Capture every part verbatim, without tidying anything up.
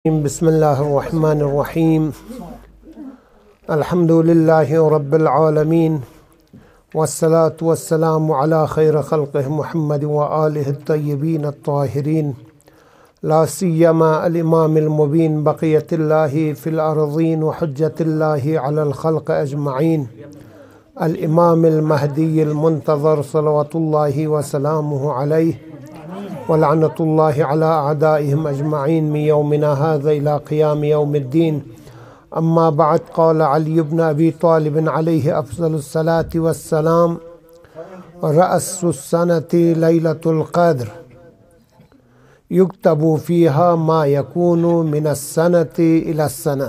बिस्मिल्लाहिर्रहमानिर्रहीम अल्हम्दुलिल्लाहि रब्बिल आलमीन वस्सलातु वस्सलामु अला खैर खल्क़िहि मुहम्मद व आलिहि तय्यबीन अत्ताहिरीन ला सिय्यमा अल इमामिल मुबीन बक़ियतिल्लाहि फिल अर्ज़ीन व हुज्जतिल्लाहि अलल खल्क़ अजमईन अल इमामिल महदीयिल मुंतज़र सलवातुल्लाहि व सलामुहु अलैहि व लअनतुल्लाहि अला अअदाइहिम अजमईन मिन यौमिना हाज़ा इला क़ियाम यौमिद्दीन। अम्मा बअद क़ाल अली इब्न अबी तालिब अलैहि अफ़ज़लुस सलाति वस्सलाम रअसुस सनति लैलतुल क़द्र युक्तबु फ़ीहा मा यकूनु मिनस सनति इलस सना।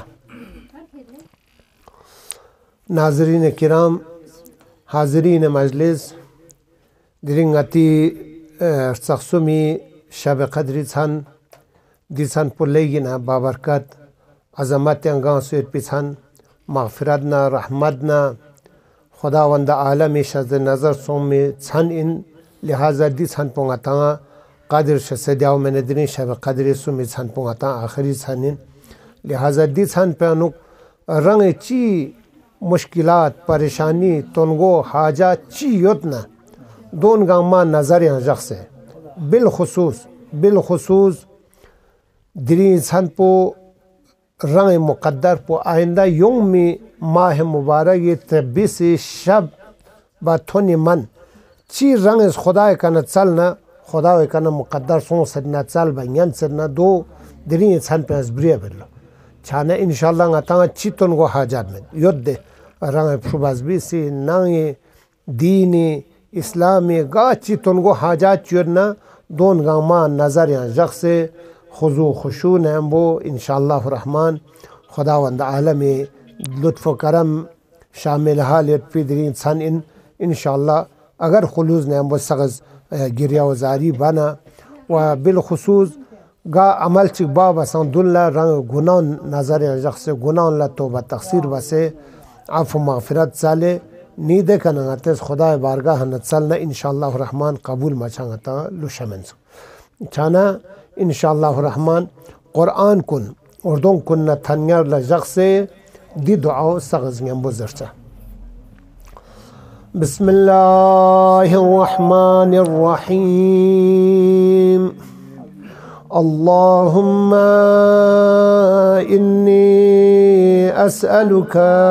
नाज़रीन किराम, हाज़रीन मजलिस, दिरिंगती सख्सुमी शब क़द्री छन दिसन पुल्लेगिना बाबरकत अज़मत अंगांसुर पिछन मग़फ़िरतना रहमतना खुदावंद आलमी शज़ नज़र सोम छन इन लिहाजा दी छन पोंगता क़द्र शसद्याव में नदरी शब क़द्री सुमी छन पोंगता आखिरी छन इन लिहाजा दी छन पेनुक रंग ची मुश्किलात परेशानी तोनगो हाजा ची योतना दोन गामा नज़र यहाँ से बिलखुसूस बिलखुसूस दिरी छन पो रंग मुक़द्दर पो आइंदा यौमी माह मुबारक ये तब्बीस शब बाथोनी मन ची रंग खुदा का न चलना खुदा का न मुक़द्दर सो सदना चल बयन सदना दो दिरी छन पे अज़ब्रिया बिल्लो छाना इंशाअल्लाह ngata ची तोन गो हाजात में योद्दे रंग फुबाज़बी से नंग दीनी इस्लामी गाची तुनको हाजात चुरना दोन गामा नज़र या जग से खुजू खुशू नम्बो इंशाअल्लाह रहमान खुदावंद आलमी लुत्फ़ करम शामिल हालत पिदरीन सन इन इंशाअल्लाह अगर खुलूज़ नम्बो सगज़ गिरिया वजारी बना व बिलखुसूस गा अमल चिक बाबा संदुल्ला रंग गुनाह नज़र या जग से गुनाह ला तौबा तक़सीर बसे आफ़ मग़फ़िरत साले नीदे का नगाते खुदा बारगाह नचलना इंशाअल्लाह रहमान कबूल मचांगता लुशमेंस छाना इंशाअल्लाह रहमान कुरान कुन उर्दों कुन न थन्यार लजक से दी दुआ सगज़ बुज़रचा बिस्मिल्लाहिर्रहमानिर्रहीम अल्लाहुम्मा इन्नी अस्अलुका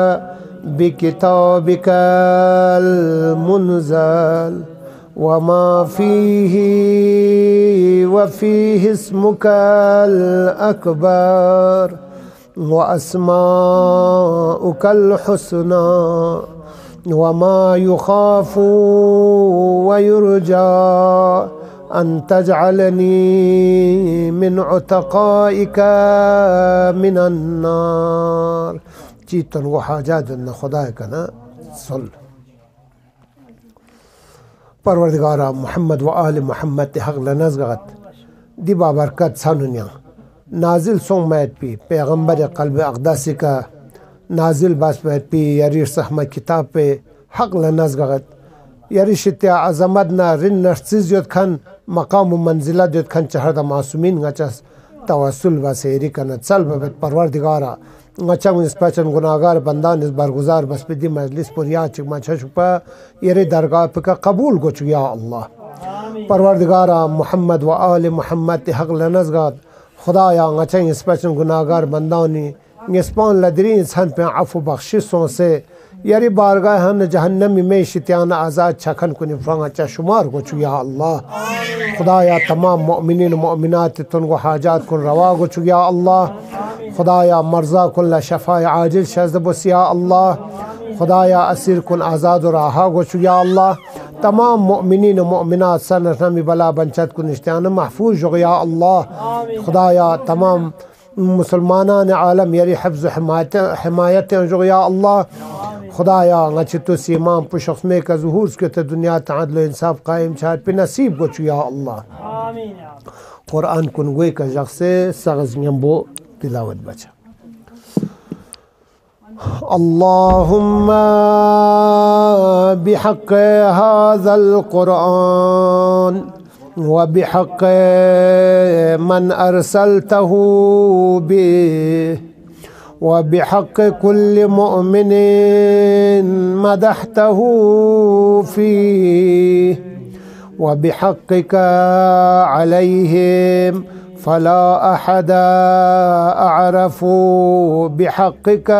बिकिताबिकल मुनज़ल वमा फ़ीही वफ़ीहि इस्मुकल अकबर व अस्माउकल हुस्ना वमा युख़ाफ़ु व युरजा अन तजअलनी मिन उतक़ाइका मिनन नार। चीतन वो हाजात न खुदा का न सल परवरदिगारा मोहम्मद व आल मोहम्मद हक़ लनज़गत दी बाबरकत सानुनिया नाजिल सोंग मैत पी पैगंबर क़ल्ब अक़दासी का नाजिल बास मैत पी यारी सहमा किताब पे हक़ लनज़गत यारी शित्या अज़मत ना रिन नर्सिस जोत खन मकाम मंजिला जोत खन चहर द मासूमीन गचस तवस्सुल बसेरी का न चल बबत परवरदिगारा अच्छा निस्पचन गुनाहगार बंदा निस बरगुजार बस बिदी मजलिस पर या चिक मचा छुपा येरे दरगाह पे का कबूल को या अल्लाह परवरदिगारा मोहम्मद व आल मोहम्मद हक़ लनज़गत खुदाया अच्छा निस्पचन गुनाहगार बंदानी निस्पान लदरी इंसान पे अफ़ु बख्शिशों से यारी बारगाह हन जहन्नमी में शित्यान आज़ाद छखन को निफ्रांग अच्छा शुमार को या अल्लाह खुदाया तमाम मोमिनीन मोमिनात तुनको हाजात को रवा को या अल्लाह खुदाया मर्ज़ा कुल्ला शफ़ा आजिल शज़बुस या अल्लाह खुदाया असीर कुन आज़ाद और आहा गोश या अल्लाह तमाम मोमिनीन मोमिनात सनमी बला बंचत कुन इश्तियान महफूज हो या अल्लाह खुदाया तमाम मुसलमानान आलम यारी हिफ्ज़ हिमायत हिमायत जो या अल्लाह खुदाया गचितो सीमाम पुशख्स में का ज़ुहूर के तो दुनिया तआदल इंसाफ कायम चार पे नसीब गोश या अल्लाह कुरान कुन गोई का जग से सगज़ यम्बो तिलावत बचा अल्लाहुम्मा बिहक़्क़ि हाज़ल कुरान وبحق من أرسلته به، وبحق كل مؤمن مدحته فيه، وبحقك عليهم فلا أحد أعرف بحقك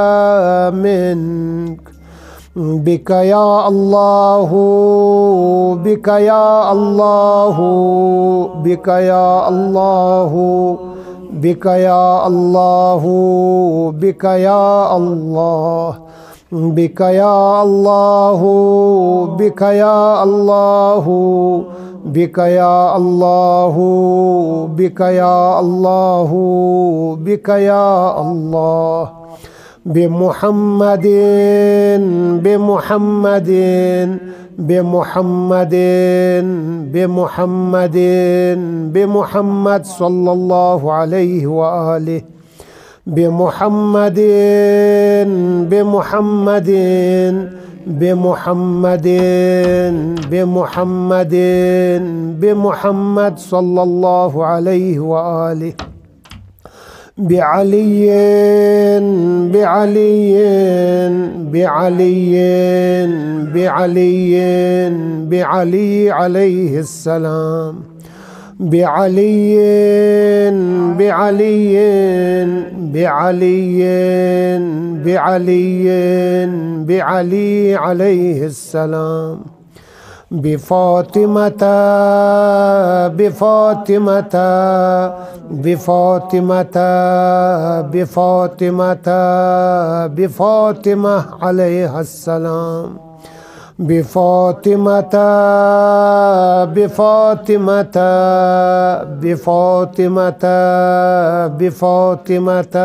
منك. بك يا الله، بك يا الله، بك يا الله، بك يا الله، بك يا الله، بك يا الله، بك يا الله، بك يا الله، بك يا الله، بك يا الله. بمحمد بمحمد بمحمد بمحمد بمحمد صلى الله عليه وآله، بمحمد بمحمد بمحمد بمحمد بمحمد صلى الله عليه وآله، بعلي بعلي بعلي بعلي بعلي عليه السلام، بعلي بعلي بعلي بعلي بعلي عليه السلام، بفاطمة بفاطمة بفاطمة بفاطمة بفاطمة عليها السلام، بفاطمة بفاطمة بفاطمة بفاطمة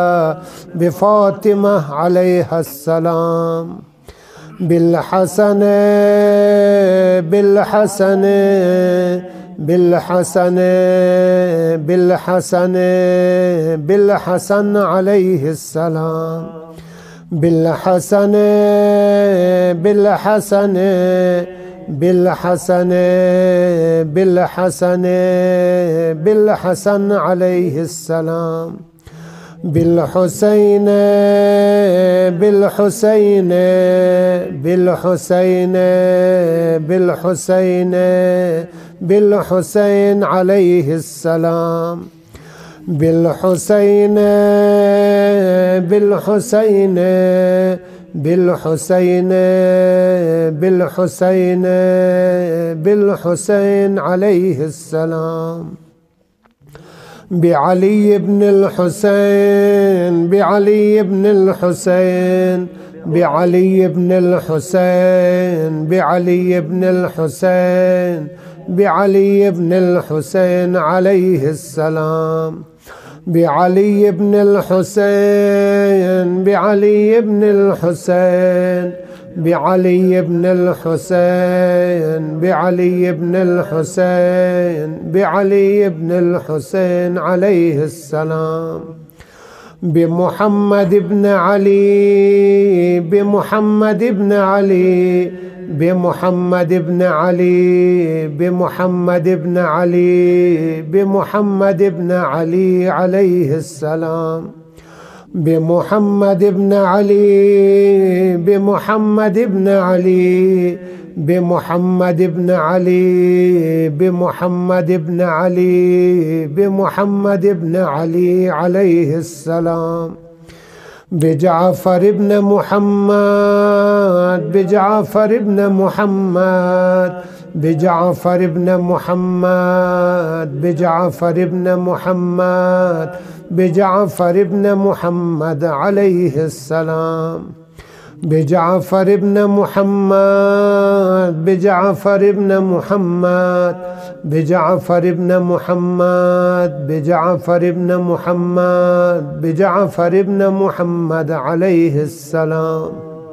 بفاطمة عليها السلام، بالحسن بالحسن بالحسن بالحسن بالحسن عليه السلام، بالحسن بالحسن بالحسن بالحسن بالحسن عليه السلام، بالحسين بالحسين بالحسين بالحسين بالحسين عليه السلام، بالحسين بالحسين بالحسين بالحسين بالحسين عليه السلام، بعلي بن الحسين بعلي بن الحسين بعلي بن الحسين بعلي بن الحسين بعلي بن الحسين عليه السلام، بعلي بن الحسين بعلي بن الحسين بعلي بن الحسين بعلي بن الحسين بعلي بن الحسين عليه السلام، بمحمد بن علي بمحمد بن علي بمحمد بن علي بمحمد بن علي بمحمد بن علي عليه السلام، بمحمد بن علي بمحمد بن علي بمحمد بن علي بمحمد بن علي بمحمد بن علي عليه السلام، بجعفر بن محمد بجعفر بن محمد بجعفر بن محمد بجعفر بن محمد بجعفر بن محمد عليه السلام، بجعفر بن محمد بجعفر بن محمد بجعفر بن محمد بجعفر بن محمد بجعفر بن محمد عليه السلام،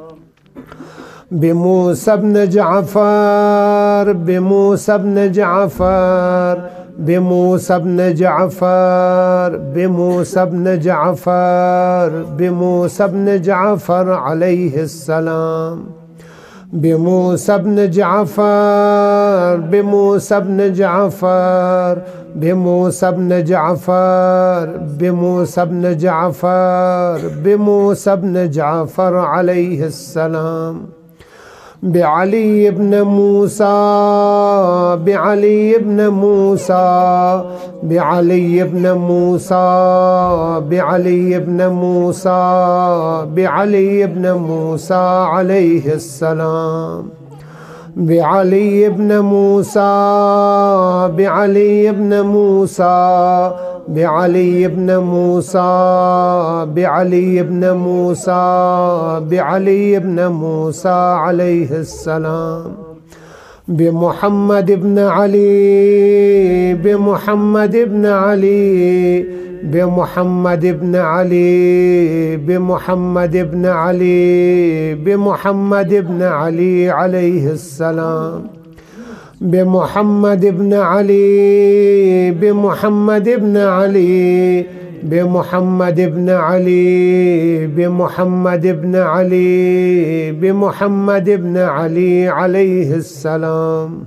بموسى بن جعفر بموسى بن جعفر بموسى بن جعفر بموسى بن جعفر بموسى بن جعفر عليه السلام، بموسى بن جعفر بموسى بن جعفر بموسى بن جعفر بموسى بن جعفر بموسى بن جعفر عليه السلام بعلي بن موسى بعلي بن موسى بعلي بن موسى بعلي بن موسى بعلي بن موسى عليه السلام بعلي بن موسى بعلي بن موسى بعلي بن موسى بعلي بن موسى بعلي بن موسى عليه السلام بمحمد بن علي بمحمد بن علي بمحمد بن علي بمحمد بن علي بمحمد بن علي عليه السلام بمحمد بن علي بمحمد بن علي بمحمد بن علي بمحمد بن علي بمحمد بن علي عليه السلام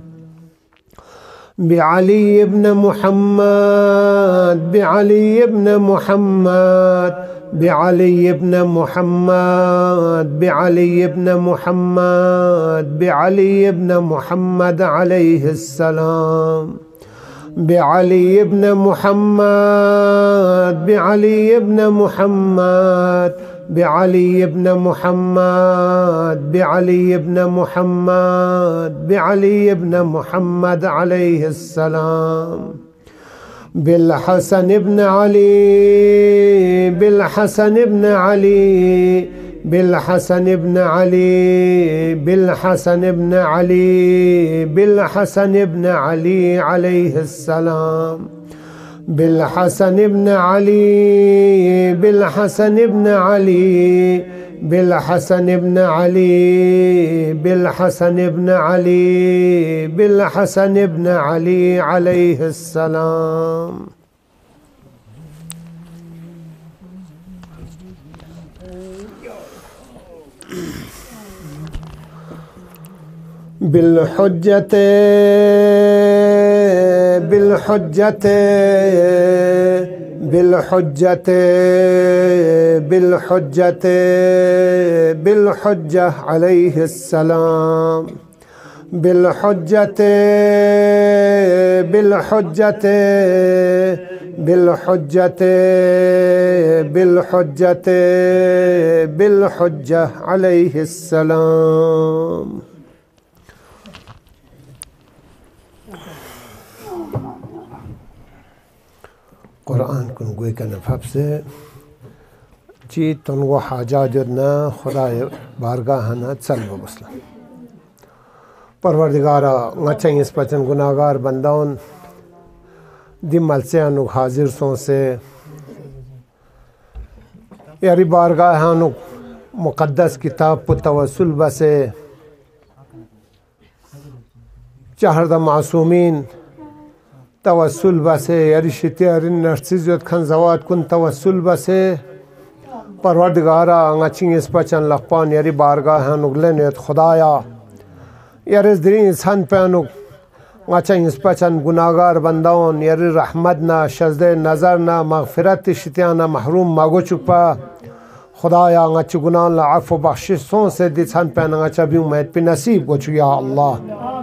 بعلي بن محمد بعلي بن محمد بعلي بن محمد بعلي بن محمد بعلي بن محمد عليه السلام بعلي بن محمد بعلي بن محمد بعلي بن محمد بعلي بن محمد بعلي بن محمد عليه السلام بالحسن بن علي بالحسن بن علي بالحسن بن علي بالحسن بن علي بالحسن بن علي عليه السلام بالحسن بن علي بالحسن بن علي بالحسن بن علي بالحسن بن علي بالحسن بن علي عليه السلام بالحجة بالحجة بالحجة بالحجة بالحجة عليه السلام بالحجة بالحجة بالحجة بالحجة بالحجة عليه السلام قرآن کن گوی کنه فبسه چی تنگو حاجات جدنا خدای بارگاه نه چل بسلا پروردگارا ngachang is pachan gunagar bandaun dim malse anu hazir son se yari bargah anu muqaddas kitab pu tawassul base chahar da masumin توسل بسه یاری شتیارین نرسیزیت کن زواد کن توسل بسه پروردگارا انگچین اسپچن لقپان یاری بارگاه نگلنیت خدایا یاری درین انسان پیانو انگچین اسپچن گناهگار بنداون یاری رحمت نا شزده نظر نا مغفرت شتیانا محروم مگو چکپا خدایا انگچی گناهان لعفو بخشش سون سے دیتسان پیان انگچا بیو مہد پی نصیب گوچو یا اللہ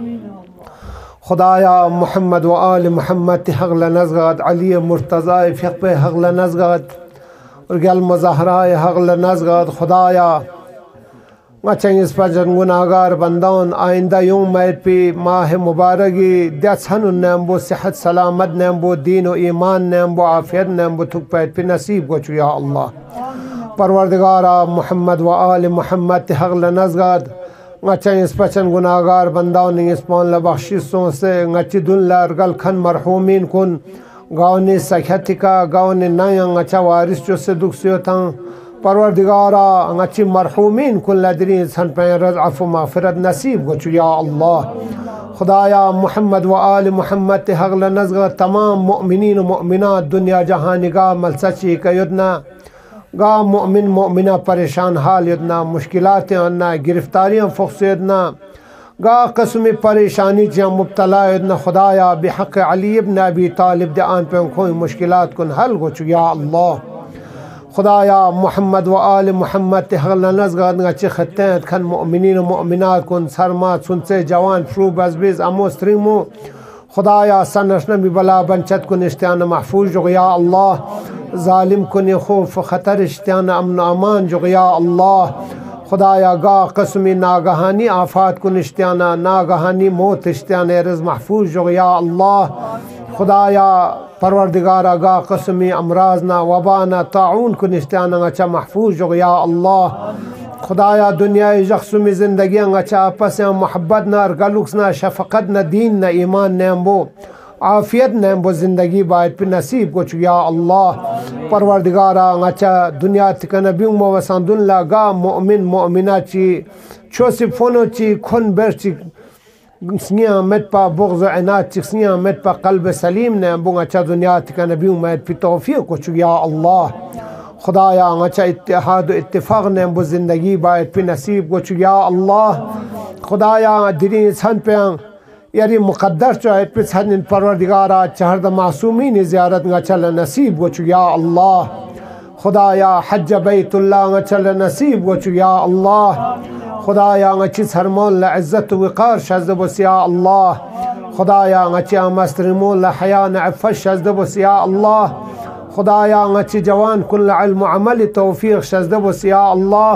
خدایا محمد و آل محمد حغل نزغد علی مرتضی فقب حغل نزغد رجال مظاهرای حغل نزغد خدایا ngachang ispajan gunagar bandan آینده یوم مید پی ماه مبارکی دستهن نمبو صحت سلامت نمبو دین و ایمان نمبو عافیت نمبو تک پید پی نصیب گوچو یا اللہ پروردگارا محمد و آل محمد حغل نزغد ngachang ispachan gunagar bandaun ispan la bakhshishon se ngachi dun la argal khan marhumin kun gauni sakhatika gauni nayang ngacha waris jo se duksyotan parwardigara ngachi marhumin kun ladrin san pe razaf maghfirat nasib gochu ya allah khudaya muhammad wa ali muhammad hagla nazga tamam mu'minin wa mu'minat dunya jahaniga malsachi kayudna गा मोमिन मोमिना परेशान हाल यदना मुश्किलात अन्ना गिरफ्तारियाँ फ़ख्स यदना गा कस्म परेशानी जहाँ मुब्तला यदना खुदाया बिहक़ अली इब्न अबी तालिब दे आन पे कोई मुश्किलात कुन हल हो चुकी या अल्लाह खुदाया मोहम्मद व आल मोहम्मद तहगल नज़गद च खत्तें खन मोमिनीन मोमिनात कुन सरमात सुनसे जवान फ्रू बजबिज अमो स्त्रीमो खुदाया सनशन भी बला बंचत कुन इश्तियान महफूज जो या अल्लाह जालिम कुन खौफ ख़तर इश्तियान अमन अमान जो या अल्लाह खुदाया गा कस्मी नागहानी आफात कुन इश्तियाना नागहानी मौत इश्तियान रज़ महफूज जो या अल्लाह खुदाया परवरदिगारा गा कस्मी अमराजना वबाना ताउन कुन इश्तियान अच्छा महफूज जो या अल्लाह खुदाया दुनिया यकसुमी ज़िंदगी अच्छा आपस में मोहब्बत न अरगलुक्स न शफ़क़त न दीन न ईमान न अम्बो आफ़ियत न अम्बो ज़िंदगी बायत पे नसीब को या अल्लाह परवरदिगारा अच्छा दुनिया तक नबी वसंदुल्ला गा मोमिन मोमिना ची छोसी फोनो ची खुन बर ची स्निया मत पा बुग़्ज़ इनात ची स्निया मत पा क़ल्ब सलीम न अम्बो अच्छा दुनिया तक नबी उम्मीद पे तौफ़ीक़ को या अल्लाह खुदाया अच्छा इत्तेहाद इत्तिफ़ाक़ ने वो ज़िंदगी बायत पे नसीब को या अल्लाह खुदाया दिनी सन पे यारी मुक़द्दर चाहे पे सन परवरदिगारा चहर द मासूमीन ज़ियारत चल नसीब को या अल्लाह खुदाया हज बैतुल्लाह चल नसीब को या अल्लाह खुदाया अच्छी सरमोल इज़्ज़त वक़ार शज़ बस या अल्लाह खुदाया अच्छी मस्तरमोल हया नफ़ शज़ बस या अल्लाह खुदाया अच्छी जवान कुल इल्म अमल तौफ़ीक़ शज़द बस या अल्लाह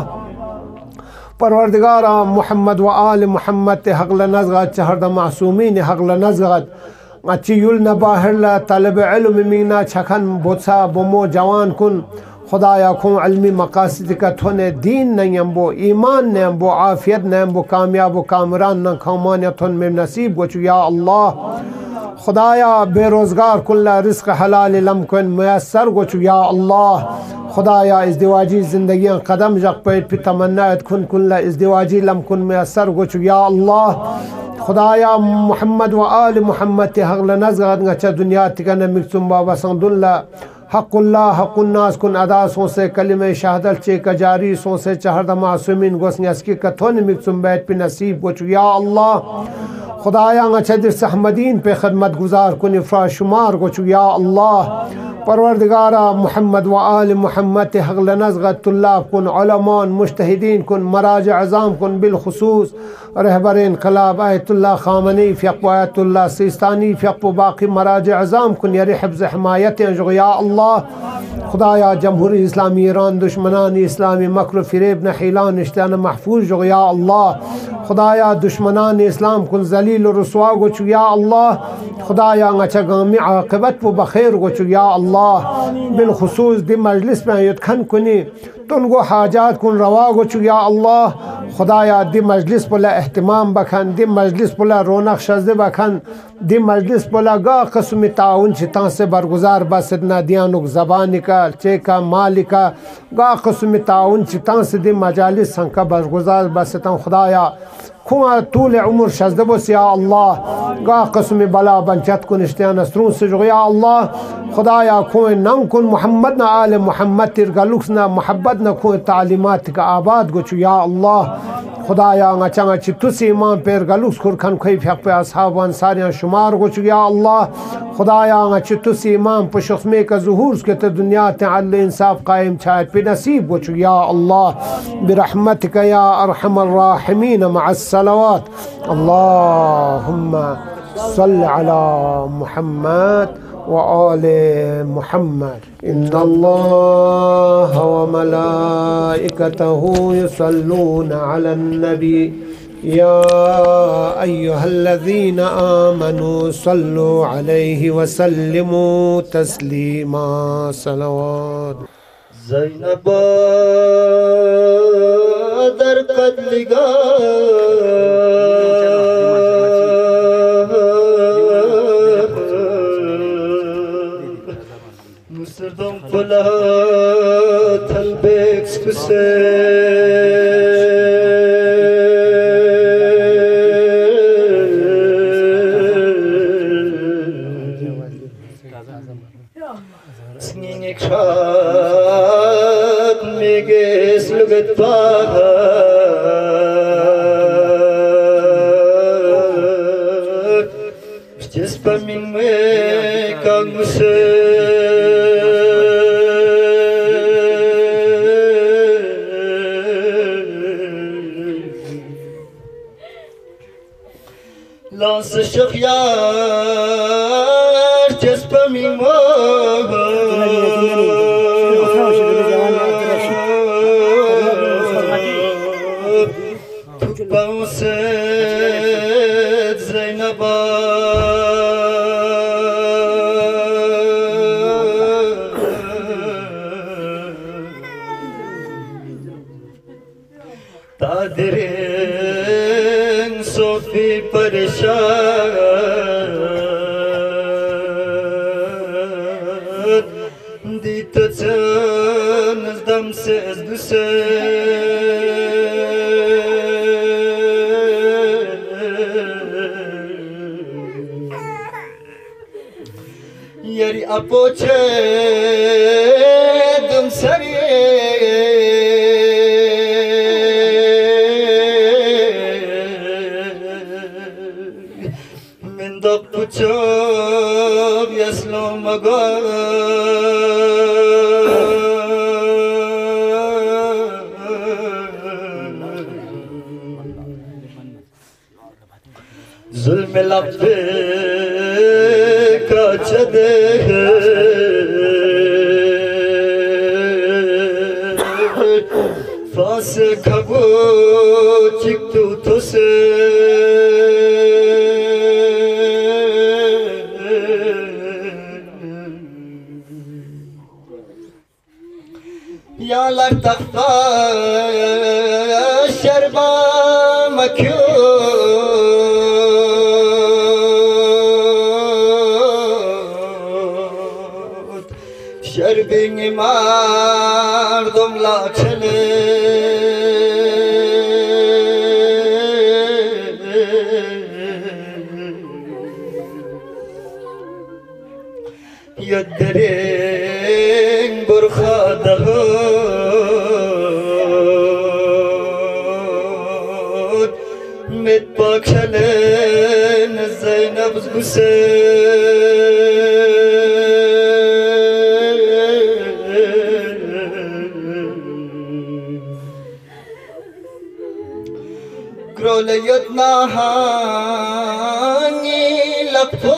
परवरदिगारा मोहम्मद व आल मोहम्मद हक़ल नज़गत चहर द मासूमीन हक़ल नज़गत अच्छी युल नबाहर तलब इल्म मीना छखन बोसा बोमो जवान कुन खुदाया खुम इल्मी मकासद का थोने दीन नहीं अम्बो ईमान न अम्बो आफ़ियत न अम्बो कामयाब व कामरान न खमान थोन में नसीब को या अल्लाह खुदाया बेरोज़गार कुल्ला रिस्क हलाल लम कुन मैसर को या अल्लाह खुदाया इज़दिवाजी ज़िंदगियाँ कदम जक पे तमन्नात खुन कुल्ला इज़दिवाजी लम कुन मैसर को या अल्लाह खुदाया मोहम्मद व आल मोहम्मद हक़ल नज़गद गचा दुनिया तिकन मिक्सुम बाबा संदुल्ला हक़ुल्ला हक़ुन्नास कुन अदा सो से कलिमे शहादत चे कजारी सो से चहर द मासूमीन गोस्न अस्की कथोन मिक्सुम बैठ पे नसीब को या अल्लाह खुदाया अच्छा सहमदीन पे खदमत गुजार कुन इफ़रा शुमार को या अल्लाह परवरदिगारा मोहम्मद व आल मोहम्मद हक़ल नज़गत तुल्लाब कुन उलमान मुज्तहिदीन कुन मराज अज़ाम कुन बिलखुसूस रहबर इनक़लाब आयतुल्लाह ख़ामनी फ़िक़्ह आयतुल्लाह सिस्तानी फ़िक़्ह बाक़ी मराज अज़ाम कुन यारी हिफ्ज़ हिमायत या अल्लाह खुदाया जमहूरी इस्लामी ईरान दुश्मनान इस्लामी मकर फ़िरेब न हिलान इश्तियान महफूज या अल्लाह खुदाया दुश्मनान इस्लाम कुन ज़लील रसवा गो या अल्लाह खुदाया अच्छा गामी आक़िबत व बख़ैर गो या अल्लाह बिलखुसूस दि मजलिस में युत खन कुनी तुन गो हाजात कुन रवा गो या अल्लाह खुदाया दि मजलिस बोला एहतमाम बखन दि मजलिस बोला रौनक शज़ बखन दि मजलिस बोला गा कस्म ताउन चिता से बरगुजार बसदना दियानुक ज़बान का चेका मालिका गा कस्म ताउन चिता से दि मजालिस संका बरगुजार बसता खुदाया खुआ तूल उम्र शज़दबस या अल्लाह गा कस्म बला बंचत कुन इश्तियान असरून से जो या अल्लाह खुदाया खुए नम कुन मोहम्मद न आल मोहम्मद तिरगलुक्स न मोहब्बत न खुए तालीमात का आबाद गुच या अल्लाह खुदाया अच्छा चित्तुस इमाम पेर गलुक्स खुर खन खुई फेक पे असहाब अंसारियां शुमार गुच या अल्लाह खुदाया चित्तुस इमाम पुशख्मे का ज़ुहूर के तो दुनिया ते अल इंसाफ कायम छायत पे नसीब गुच या अल्लाह बिरहमतिक या अरहमर राहिमीन मअस सलावत अल्लाहुम्मा सल्लि अला मुहम्मद व आले मुहम्मद इन्नल्लाह व मलाइकतहु युसल्लूना अलन नबी या अय्युहल्लज़ीना आमनू सल्लु अलैहि व सल्लिमू तस्लीमा सलावत ज़ैनब दर कदलिगा Mısır'dan Polat Elbeks kıse Sninek şar میگه سلوگت پاها جس پر من میں کانگس لاس شخیار جس پر من مو باوسد زینبا تادرین صوفی پریشان دیت چنز دم سے از دوسر یاری اپوچه دم سری من دق پوچم یسلام مگار ظلم لفظ کا چدے فاس کھبو چکتو تو سے یا لرتخفا شربا مکیو شربین مردم لاچنه یدرین برخاده مت پاکشلن زینب زگوسه گرولیت نهانی لپو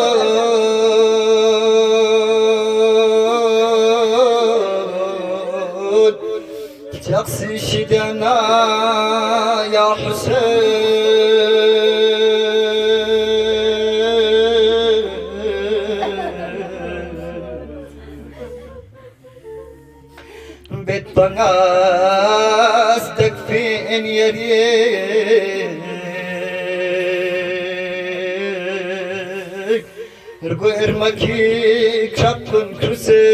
شخصی شدنا یا حسین بیت بناس تکفی ان یریک ارگو ارمکی کشکن کرسه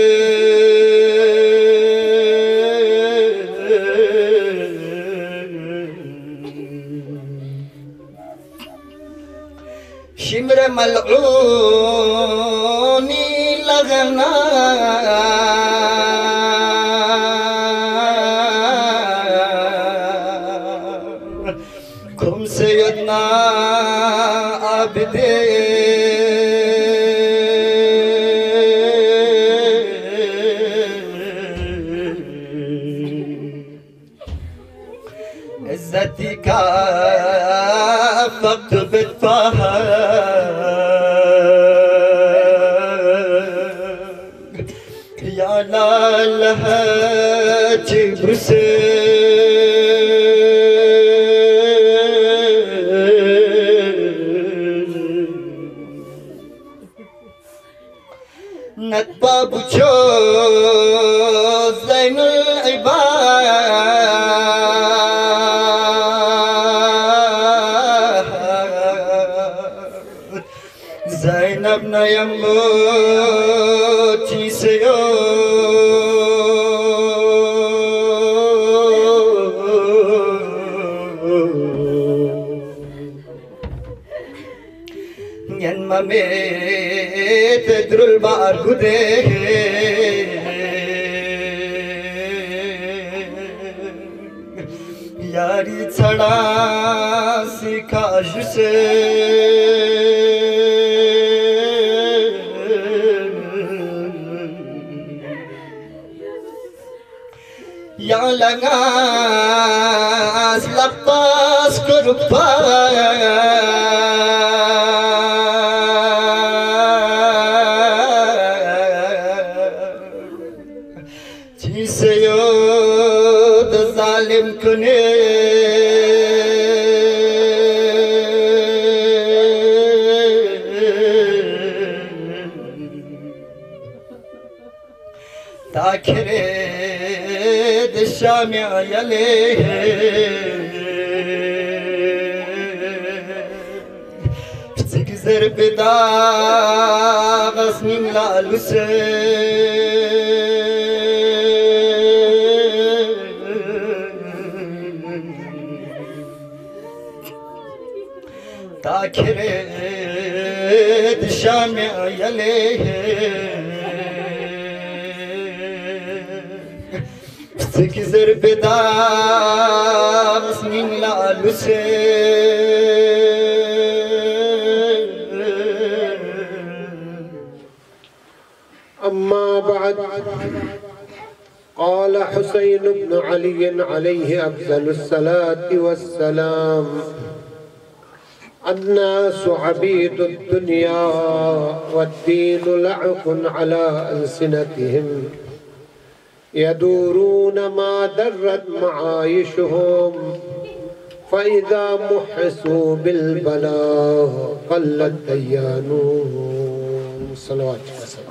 شمر ملعونی لغنا کم سیدنا عابدے عزتی کا فقط بتفاها یا لالها چبرسه نتبا بچو زین العباد زینب نیمو چیسیو مميت درل بار گده यारी छड़ा सिखा से या लगा लपास कुर्बा जिसे यो जालिम कुने ताखिरे दिशा में आयले सिकजर बिदा गस्मिन लालुसे ताखिरे दिशा में आयले सिकजर बिदा गस्मिन लालुसे अम्मा बाद قال حسين بن علي عليه أفضل الصلاة والسلام الناس عبيد الدنيا والدين لعق على ألسنتهم يدورون ما درت معايشهم فإذا محسوا بالبلاء قل الديانون صلوات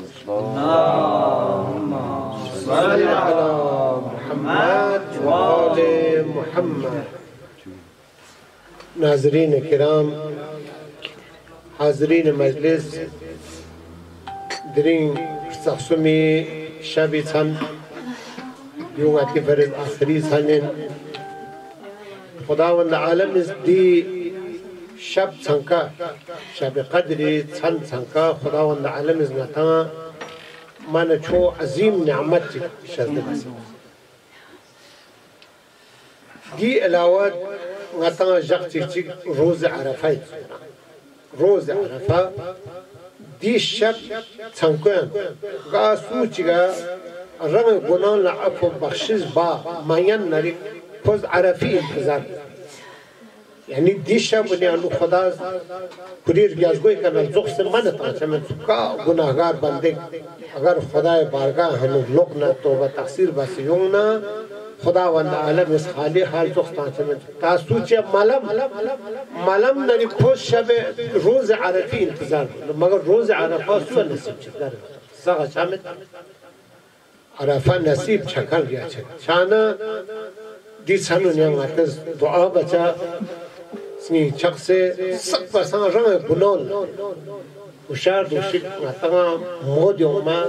اللهم صل على محمد وآل محمد. नाज़रीन किराम, हाज़रीन मजलिस, दिरिंग सख्सुमी शबी सन यूं आती फरज़ आखिरी सनें खुदावंद आलम इस दी शब संका शब क़द्री सन संका खुदावंद आलम इस नता मन छो अजीम नियामत शर्त दी अलावा नता जग चिक रोज़ अरफ़ा रोज़ अरफ़ा दी शब संकों का सूचिगा रंग गुनाह ला अफ़ो बख्शिश बा मायन नरी खुद अरफ़ी इंतज़ार यानी दिशा बुनियादु खुदा कुरीर ग्याज़गोई करना ज़ुख से मन ताज़ में का गुनाहगार बंदे अगर खुदाए बारगाह हनु लोक ना तौबा तक़सीर बस यूना खुदा वंद आलम इस खाली हाल ज़ुख ताज़ में तासूचे मालम मालम नरी खुद शबे रोज़ अरफ़ी इंतज़ार मगर रोज़ अरफ़ा सुबह नसीब चिकार सागा शामिल अरफ़ा नसीब छकर गया छे शाना दी सानु न्यां आतस दुआ बचा स्नी छक से सब पसंद रंग बुनौल उशार दूषित आतंगा मोदियों में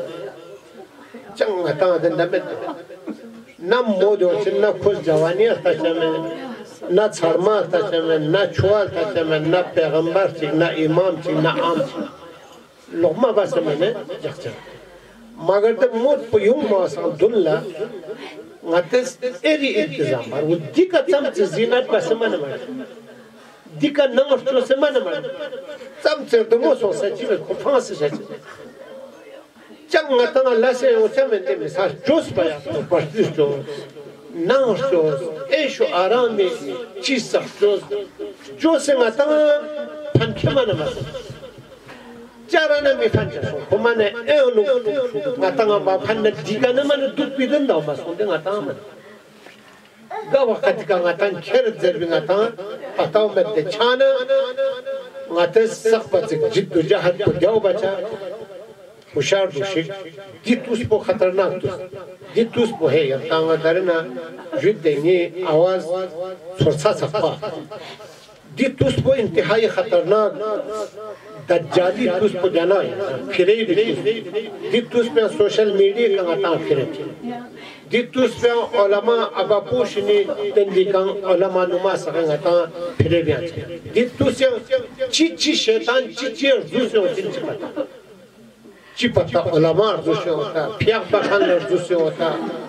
चंग आतंगा दिन दबे न मोदियों से न खुश जवानी आता चमें न छरमा आता चमें न छुआ आता चमें न पैगंबर थी न इमाम थी न आम थी लोगमा बस मैंने जख्चर मगर तो मोद पुयुम मासां Dulla ngates eri intizam var वो दिक्का तम ज़ीनत बस मन मन दिक्का नंग तो से मन मन तम से तो मोसो सच्ची में कुफांस सच्ची चंग तना लसे वो चमें दे मिसाल जोश पाया तो पढ़ती जो नंग जोश ऐशो आराम में चीज़ सब जोश जोश से तना फंके मन मन चाराना में फंचा सो कुमाने एनु ngatangan bapan na diga naman dupidan daw mas kundi ngatangan gawa katika ngatan keret zerbi ngatangan pataw medde chana ngates sakbatik jiddu jahad ko diaw bacha hushar dushik ditus po khatarnak dus ditus po hai yantanga darina jiddengi awaz sorsa sakpa ditus po intihai khatarnak दज्जाली तुस को जाना है फिरे दितुस पे social media का आता फिरे दितुस पे उलमा अबापुश ने तंदिकां उलमा नुमा सगं आता फिरे भी आते दितुस चिची शैतान चिची रुसे होती चिपता चिपता उलमा रुसे होता फियाक बखान रुसे होता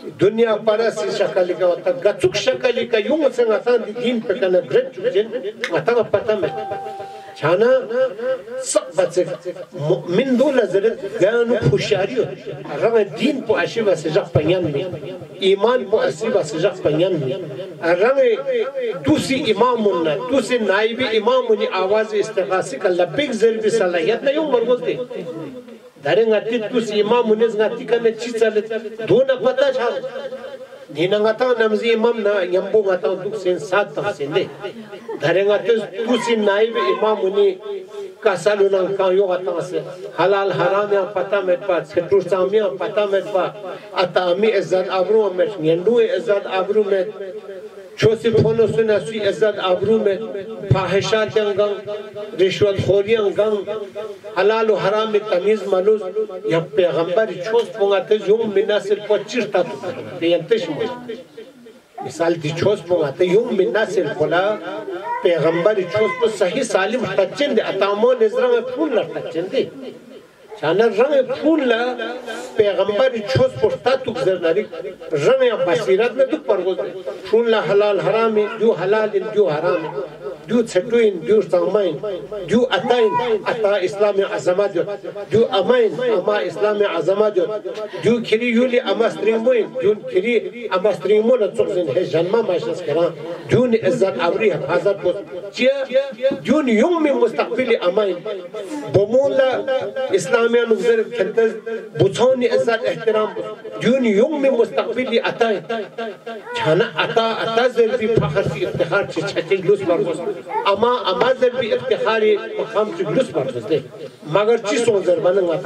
दुनिया परस शक्ल का होता गचुक शक्ल का यूं से आसान दीन पे करना ग्रेट चुजन आता का पता में छाना सब बच्चे min दो नजर गान खुशारी रंग दीन पो आशीर्वाद से जग पंयान में ईमान पो आशीर्वाद से जग पंयान में रंग दूसरी इमाम मुन्ना दूसरी नाइबी इमाम मुन्नी आवाज इस्तिगासी का लब्बिक ज़रूरी सलाहियत नहीं यूं मरगोल दे दारे ngati tus imam munes ngati kana chicale dona pata chal dina ngata namzi imam na yambo ngata duk sen sat ta sen de दारे ngati tus naib imam muni kasaluna ka yo ngata se halal haram ya pata met pa setur samia pata met pa atami izzat abru met yendu izzat abru met छोसी फोनो सुना सुई इज्जत आबरू में फाहिशात गंग रिश्वत खोरियां गंग हलाल और हराम में तमीज मालूम या पैगंबर छोस पोंगाते यूं मिनासिल पच्चीस ता ते यंतश मिसाल दी छोस पोंगाते यूं मिनासिल पोला पैगंबर छोस तो सही सालिम तचन दे अतामो नजरा में फूल लटचन दे शाना रंग फूल ला पैगंबर छोस पोस्ता तुक जरनारी रंग या बसीरत में दुख परगोज फूल ला हलाल हराम जो हलाल इन जो हराम जो छटुइन जो सामाइन जो अताइन अता इस्लाम अज़मा जो जो अमाइन अमा इस्लाम अज़मा जो जो खिरी यूली अमस्त्रीमोइन जो खिरी अमस्त्रीमो न चुकजिन है जन्मा माशस करा जो ने इज्जत आवरी हिफाजत को चिया जो यूं में मुस्तकबिल अमाइन बमोला इस्लाम में नुज़र खंतज बुझानी इज्जत एहतराम जून यूं में मुस्तकबिल अता छाना अता अता ज़रूरी फखर की इफ्तिखार से छचे लुस बरगोस अमा अमा ज़रूरी इफ्तिखारी मकाम से लुस बरगोस दे मगर चीज़ों ज़रबान ngata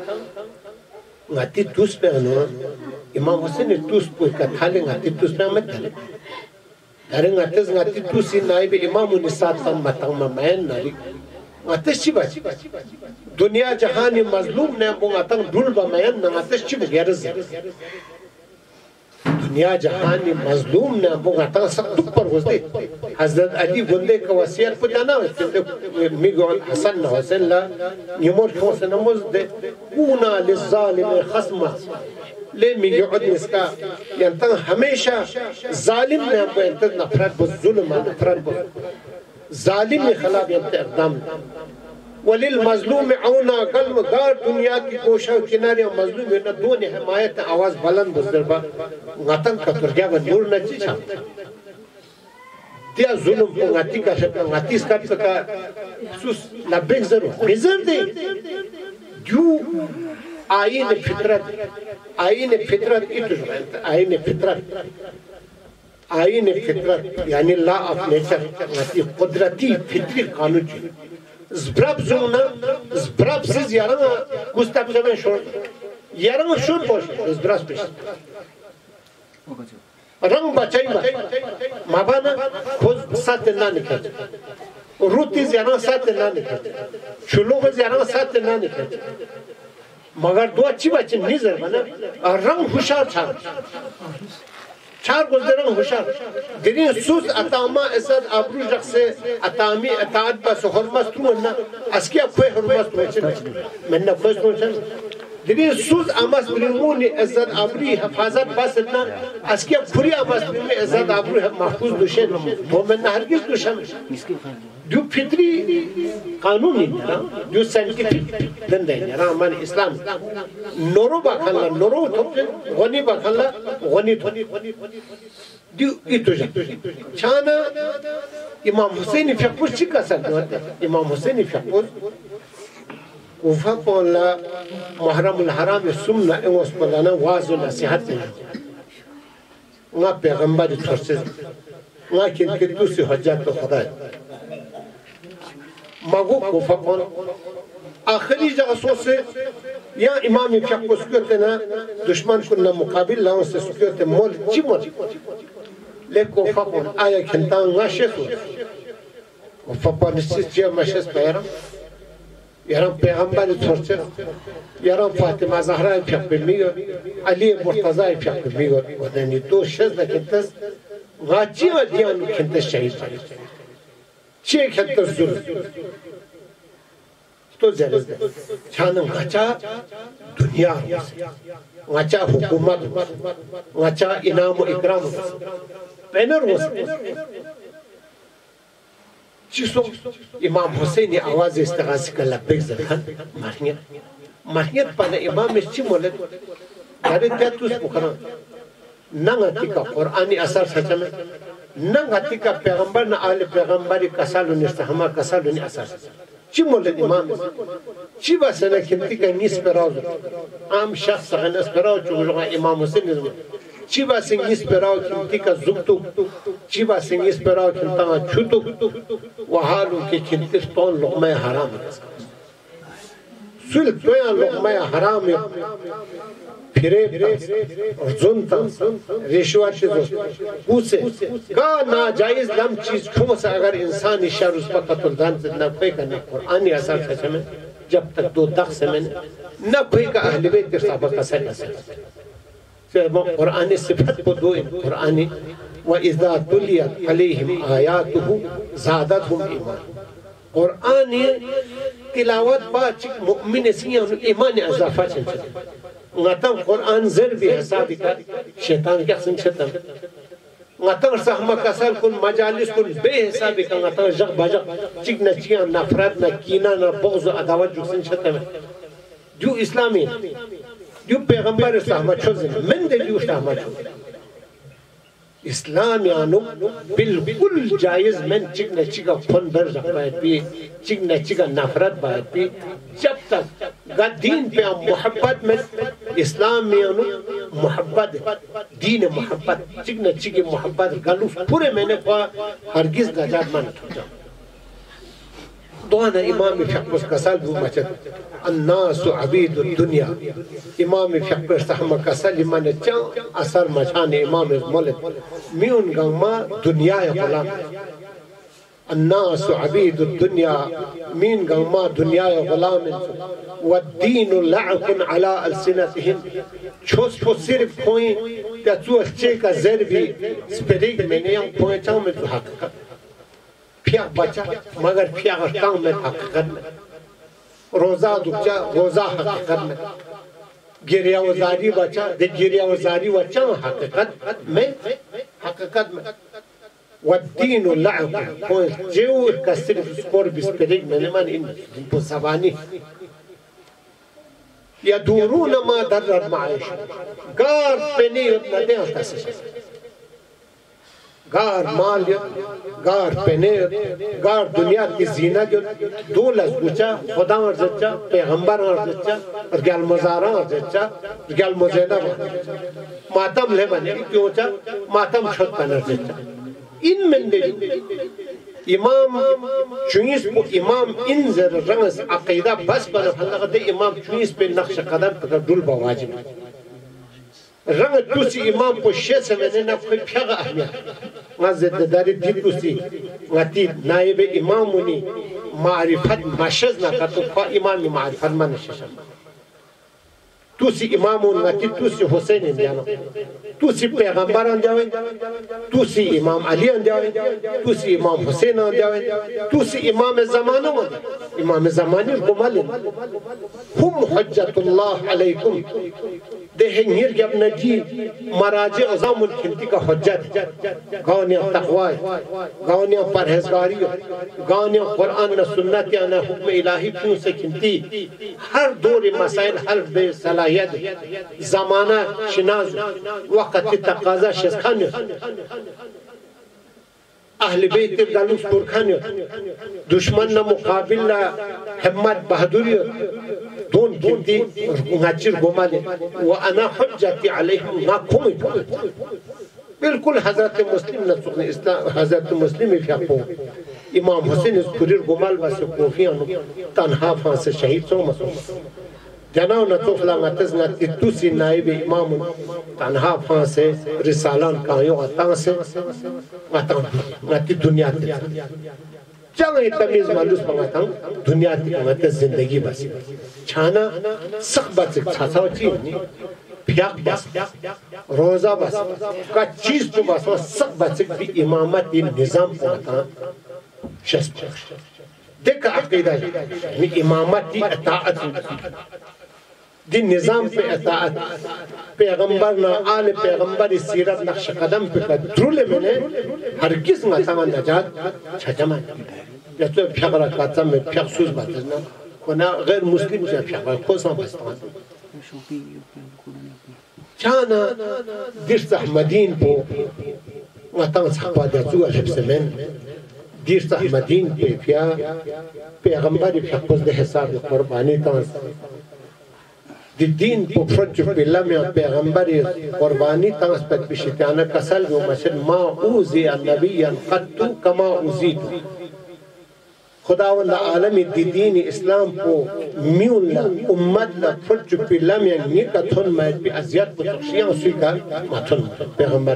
ngati tus पे अनु इमाम हुसैन tus कोई कथाले ngati tus पे मत धले धरे ngati ngati tus नाइब इमाम उन्नीसात तन मतंग ममैन नारी ngati चिबा दुनिया जहान मजलूम ने बोंगा तंग ढूल बमैन ngati चिब गैरज दुनिया जहान मजलूम ने बोंगा तंग सब दुख पर होते हजरत अली गुंदे का वसीयत पर जाना है मिगोल हसन हुसैन ला निमोर को से नमोज दे कूना लिज़ालिम खस्मा ले मिगोल इसका यंतन हमेशा जालिम ने को यंत नफरत ब जुल्म नफरत ब जालिम के खिलाफ यंत इक़दाम वलिल मजलूम औना कल्म गार दुनिया की कोशा किनारे मजलूम है न दोने हिमायत आवाज बुलंद बुजरबा ngatan katurja ba nur na chicha dia zulum ko ngati ka shaka ngati ska ka sus la bexero rezerde ju ayin fitrat ayin fitrat itujment ayin fitrat ayin fitrat yani law of nature ngati qudrati fitri qanun zbrab zulna zbrab siz yarana gustab zaman shor yarana shor bosh zbrab pish रंग बचाई माबाना खुद साथ ना निकल रूटी ज़्यादा साथ ना निकल चुलों में ज़्यादा साथ ना निकल मगर दो अच्छी बच्चे नहीं जर बना रंग हुशार चार चार गुज़र रंग हुशार दिनी सूस अतामा इज़्ज़त आबरू जग से अतामी अताद बस हरमत तुम ना अस्किया कोई हरमत तुम चल मैंने कोई तुम चल दिनी सूस अमस बिलमूनी इज़्ज़त आबरी हिफाजत बस इतना अस्किया पूरी अमस बिलमूनी इज़्ज़त आबरू महफूज दुशे वो मैंने हरगिज़ दुशम जो फितरी कानूनी ना जो साइंटिफिक दंडे ना हमारे इस्लाम नोरो बाखला नोरो थोपे गनी बाखला गनी थोपे जो इतो जा चाना इमाम हुसैन फिकुर चिका सा इमाम हुसैन फिकुर उफ़ा पोला मुहर्रमुल हराम सुन्ना एवंस पोलाना वाज़ नसीहत ना पैगंबर थोड़से ना किंतु दूसरे हज़ात तो खुदा मगो उफ़ा पोल आखिरी जगह सोचे या इमाम फिकुर सुकते ना दुश्मन को ना मुकाबिल लाओ से सुकते मोल चिमोल लेकिन उफ़ा पोल आया किंतु नाशेस उफ़ा पोल निश्चित माशेस पैरा यारों पैगंबर थोड़से यारों फातिमा ज़हरा फिक्र मियो अली मुर्तज़ा फिक्र मियो वदनी तो शज़ लकिंतस गाची वादियान किंतस शहीद चे किंतस जुल तो ज़रूर छानम गाचा दुनिया ngaca hukumat ngaca inam ikram pener was Çiso İmam Hüseyin avaz istigasi ka labbek zakhan marhiyat marhiyat pana imam isçi molet gare tetus bukana nangati ka Qur'ani asar saçame nangati ka peygamber na ali peygamberi kasalun istihama kasalun asar çi molet imam çi basana kimti ka nisperaz am şahs ka nisperaz çuğuna imam Hüseyin çi basın nisperaz kimti ka zuktu çi basın nisperaz kimta çutu وحالو کې چنتیس پون لقمه حرام سل تویا لقمه حرام پھرے زنتا رشوت دوست پوسے کا ناجائز لم چیز کھوں سے اگر انسانی شر اس پر قتل دان سے نہ کوئی کا نہ قرآنی اثر سے میں جب تک دو دخ سے میں نہ کوئی کا اہل بیت کے صحابہ کا سید سے قرآنی صفت کو دو قرآنی وَإِذَا تُلِيَتْ عَلَيْهِمْ آيَاتُهُ زَادَتْهُمْ إِيمَانًا قرآن تلاوت با چک مؤمن سیان ایمان اضافه چنچه غتم قرآن زر بی حسابی کا شیطان کیا سن شتم غتم سحمه کسر کن مجالس کن بے حسابی کا غتم جغ بجغ چک نچیان نفرت نکینا نبغض و عداوت جو سن شتم جو اسلامی جو پیغمبر سحمه چوزن من دے جو سحمه چوزن اسلام یانو بالکل جائز من چکنا چکا فن برز باید بھی چکنا چکا نفرت باید بھی جب تک دین پہ محبت میں اسلام یانو محبت دین محبت چکنا چکی محبت گلوف پورے میں نے کہا ہرگز نجات من تھوڑا دوانا امام فقبس کسال بو مچد الناس عبید الدنیا امام فقبس تحمہ کسال ایمان چاں اثر مچان امام مولد میون گاما دنیا غلام الناس عبید الدنیا مين گاما دنیا غلام والدین لعق على السنتهم چھوس چھوس صرف کوئی تیچو اچھے کا زر بھی سپریگ میں نے یہاں کوئی چاہوں میں تو حقیقت پیاغ بچا مگر پیاغ کام میں حقیقت میں روزہ دکچا روزہ حقیقت میں گریہ وزاری بچا دے گریہ وزاری بچا حقیقت میں حقیقت میں والدین لعب کوئی جو کا صرف سپور بسپریگ میں نے من ان بسوانی یدورون ما درر معیش گار پینی اتنا دے ہوتا سے گار مال گار پنیر گار دنیا کی زینت دو لزگوچا خدا ارزچا پیغمبر ارزچا رگل مزاران ارزچا رگل مزیدہ ماتم لے بنے کیوں چا ماتم شد پن ارزچا ان من دے امام چونیس پو امام ان زر رنگز عقیدہ بس بنا پھلنگا دے امام چونیس پہ نقش قدر پر دل بواجب رنگ توسی امام پو شیط سے میں نے نا کوئی پیغا اہمیت غزت داری دی توسی غتی نائب امامونی معرفت مشز نا کتو خواہ امام معرفت من ششم توسی امامون غتی توسی حسین اندیانو توسی پیغمبر اندیاوین توسی امام علی اندیاوین توسی امام حسین اندیاوین توسی امام زمانو امام زمانی رکمالین هم حجت اللہ علیکم دهن يرجع نجي مراجع عظام الكنتي كحجات قانيا تقوى قانيا پرهزگاری قانيا قرآن والسنة أنا حكم إلهي كيو سكنتي هر دور مسائل هر دور صلاحيات زمانة شناز وقت تقاضا شسخان اہل بیت دلوس پرخان دشمن مقابل حمد بہادری دون کمتی ناچر گمالے وانا حجتی علیہم ناکھوم بالکل حضرت مسلم نسخن اسلام حضرت مسلم فیاپو امام حسین اس پریر گمال بس کوفیانو تنہا فانس شہید سو مسو جناو نتوفلا نتز نتیتوسی نائب امام تنہا فانس رسالان کائیو غتان سے نتی دنیا تی چاہاں تمیز مالوس پنگاتا ہوں دنیا تی نتی زندگی بس چھانا سخ بس چھاساو چیز پیاق بس روزہ بس کا چیز تو بس سخ بس بھی امامت نظام پنگاتا شس پنگاتا دیکھا عقیدہ امامت اطاعت دی نظام پہ اطاعت پیغمبر نا آل پیغمبر سیرت نقش قدم پہ درول میں نے ہرگز مطمئن نجات چھجمان یا تو پیغرہ کاتا میں پیغ سوز باتنا ونا غیر مسلم جا پیغرہ خوصا بستان چانا دیرت احمدین پو وطان صحبا درزو عجب زمین دیرت احمدین پہ پیا پیغمبری پیا خود حساب قربانی تانس دی دین پو فرج بالله میں پیغمبری قربانی تانس پت بشتیانا کسل و مشد ما اوزی النبیا قدتو کما اوزیتو خداوند عالم دی دین اسلام پو میون لا امت لا فرج بالله میں نیکا تھن مائد بی ازیاد پو تخشیان سوی کا ما تھن پیغمبر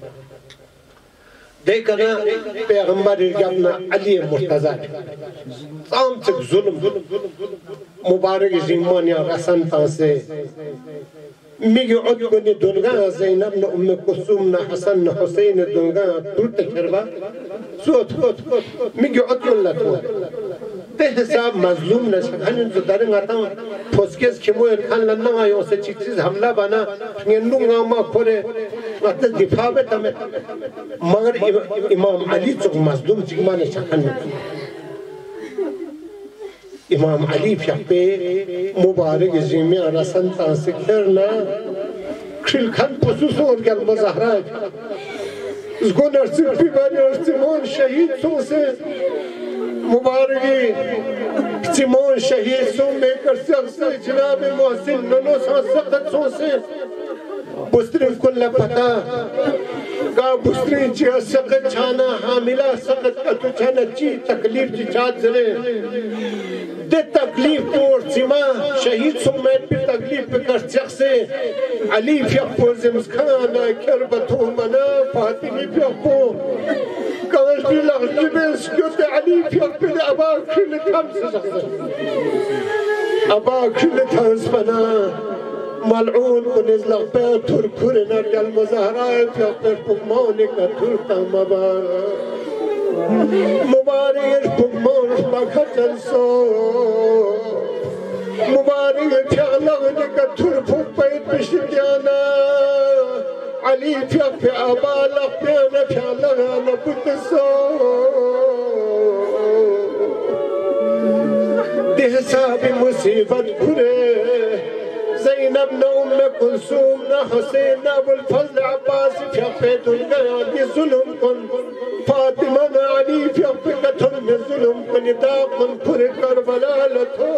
دیکھنا پیغمبر جبنا علی مرتضی تام تک ظلم مبارک زیمانیا رسن تانسے میگی عد کنی دنگا زینب نا ام کسوم نا حسن نا حسین دنگا دورت کربا سوت میگی عد من لطور تے حساب مظلوم نشک ہنن زو درنگ آتا پھوسکیز کموئے کھان لننا آئیوں سے چیز چیز حملہ بانا نگنو گاما کھولے وقت دفاع بیتا میں مگر امام علی چک مظلوم چکمانے شکھن امام علی فیقے مبارک زیمی رسن تانسی کرنا کھل کھن پسوس اور گل مظاہرات اس کو نرسی پیبانی ارسیمون شہید سو سے مبارکی سیمون شہید سو میں کر سکتے جناب محسن ننو سا سقط سو سے بسترین کل پتا کا بسترین چی سقط چھانا حاملہ سقط کا تو چھانا چی تکلیف چی چاہت زلے دے تکلیف پور سیما شہید سمیت پی تکلیف پی کر سکتے علی فیقو زمسکانا کربتو منا فاطمی فیقو کاش بھی لغجی میں سکیوتے علی فیق پی ابا کھلت ہم سے سکتے ابا کھلت ہنس بنا ملعون کو نزلق پہ ترکور نرگل مظاہرات یا پہ پکمانی کا ترکتا مبارک مبارک پکمان بکھا جنسو مبارک پیغلغنی کا ترکو پید پشتیانا علی فیق پہ آبا لغ پیانا پیغلغانا بودسو دی حساب مصیبت کرے زینب نا ام کلثوم نا حسین نا ابو الفضل عباس فیقے دنگا دی ظلم کن فاطمہ نا علی فیقے کتن میں ظلم کن داقن پر کربلا لتو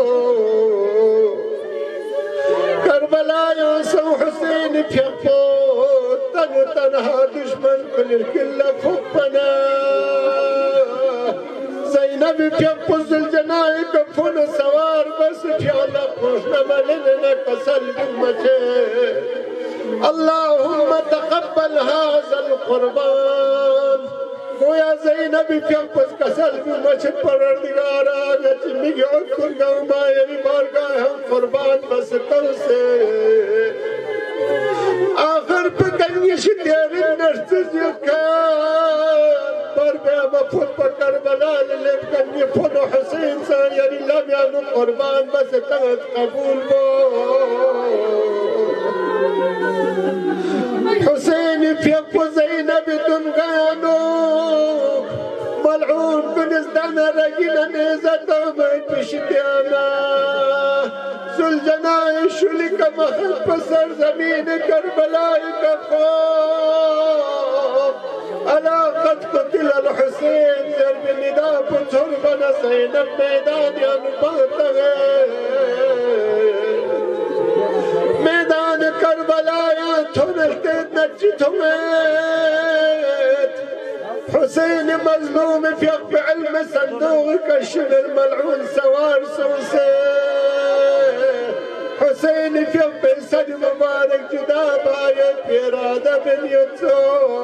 کربلا یاسو حسین فیقو تن تنہا دشمن کن ارکل کھپنا زینب فیق پزل جنائی کفن سوار بس فیالا خوشنا ملننا کسل بمچے اللہم تقبل هذا القربان گویا زینب فیق پز کسل بمچے پردگار آگا چمیگی عدکن گوما یعنی بارگاہ ہم قربان بس ترسے آخر پہ کنیش دیرین نرسز یکان پر بے مفت پر کربلا للیم کنی فنو حسین سان یعنی لم یعنو قربان بس تغت قبول بو حسین فیق و زینب دنگانو ملعون کنزدانا رگینا نیزت آمین پشتیانا زلجنائی شلی کا محل پسر زمین کربلائی کا خوف الا قد قتل الحسین ضرب ندا پتھر بنا زینب میدان یعنی بات گئے میدان کربلائی تھنلتے نچی تھمیت حسین مظلوم فیق علم صندوق کشن الملعون سوار سوسے حسین فیق بسد مبارک جدا باید پیرادہ بن یتسو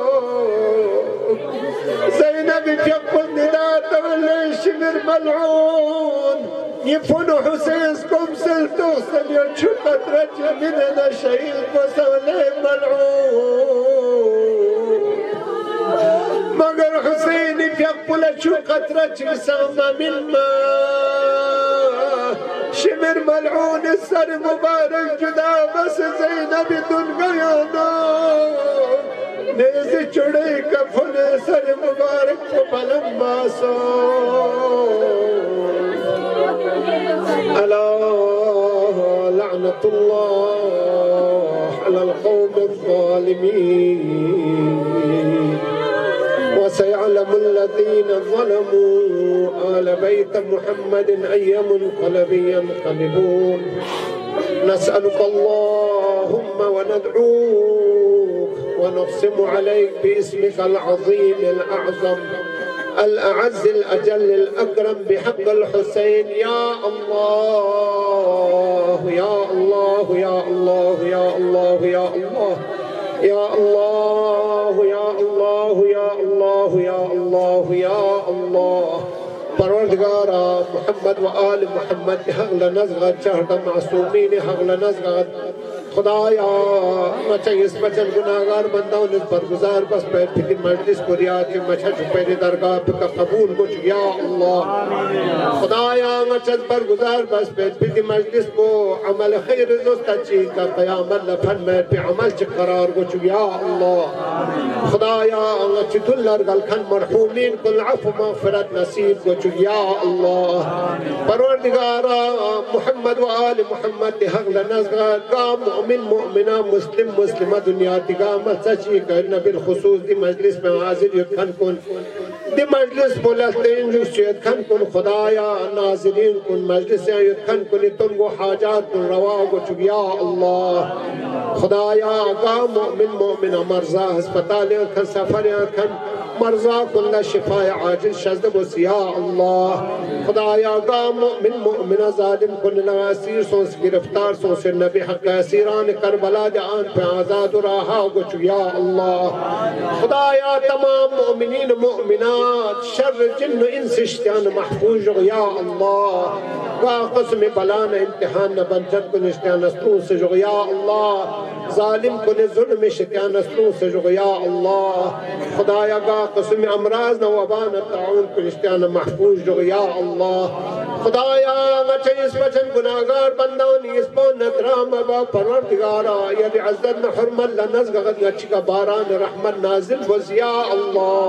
زینب فیق قد ندا تولیشن الملعون يفنو حسين كم سلتو سنير شو قطرة مننا شهيد وسولي ملعون مگر حسين يقبل شو قطرة سما من ما شمر ملعون السر مبارك جدا بس زينب دنگیانا نیز چڑے کفن سر مبارک کو بلند باسا ألا لعنة الله على القوم الظالمين وسيعلم الذين ظلموا آل بيت محمد أي منقلب ينقلبون نسألك اللهم وندعوك ونقسم عليك باسمك العظيم الأعظم الأعز الأجل الأكرم بحق الحسين يا الله يا الله يا الله يا الله يا الله يا الله يا الله يا الله يا الله يا الله پروردگارا محمد و آل محمد حق نزغت چهر معصومین حق نزغت خدایا مچه اس بچن گناہگار بندوں نے برگزار بس پیر پھر مجلس کو ریاض کے مچہ چھپے درگاہ پہ قبول کچھ یا اللہ خدایا مچہ برگزار بس پیر پھر مجلس کو عمل خیر زست چیز کا قیامت لفن میں پہ عمل چھ قرار کچھ یا اللہ خدایا مچہ دلر گلکھن مرحومین کل عفو مغفرت نصیب کچھ یا اللہ پروردگارا محمد و آل محمد حق لنزغت قام مؤمن مؤمنہ مسلم مسلمہ دنیا تقامل سچی کرنا بالخصوص دی مجلس میں حاضر یتکن کن دی مجلس ملستین جو یتکن کن خدایا ناظرین کن مجلس یتکن کن تنگو حاجات کن روا کو چگیا اللہ خدایا قام مؤمن مؤمنہ مرضا ہسپتال یتکن سفر یتکن مرضا کن شفاء عاجل شزد بس یا اللہ خدایا قام مؤمن مؤمنہ ظالم کن لغاسیر سونس گرفتار سونس نبی حق اسیران کربلا جان پہ آزاد رہا گچ یا اللہ خدایا تمام مؤمنین مؤمنات شر جن انس اشتیان محفوظ یا اللہ کا قسم بلان امتحان بنجد کن اشتیان اسلون سے یا اللہ ظالم کن ظلم اشتیان اسلون سے یا اللہ خدایا کا قسم امراض وبان تعاون کن اشتیان محفوظ یا اللہ خدایا مچہ اس بچن گناہگار بندانی اس پون ندرام با پروردگارا یدی عزت حرمت لنزغت گچی کا باران رحمت نازل وزیا اللہ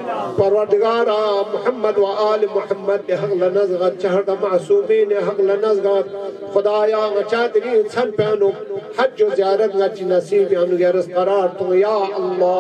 پروردگارا محمد و آل محمد حق لنزغت چہر معصومین حق لنزغت خدایا چادری انسان پہنو حج و زیارت گچی نصیب یعنی یرس قرار تو یا اللہ